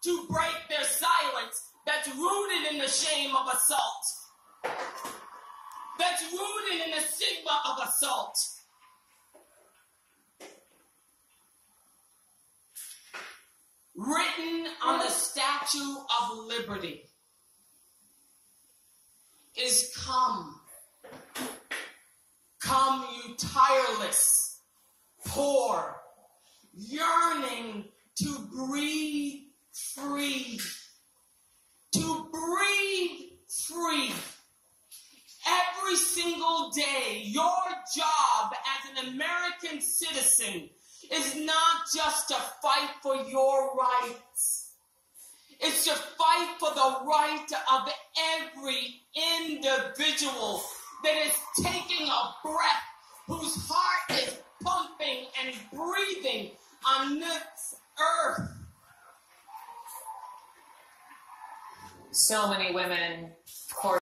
to break their silence that's rooted in the shame of assault, that's rooted in the stigma of assault. Written on the Statue of Liberty is come. Come, you tireless, poor, yearning to breathe free. To breathe free. Every single day, your job as an American citizen is not just to fight for your rights. It's to fight for the right of every individual that is taking a breath, whose heart is pumping and breathing on this earth. So many women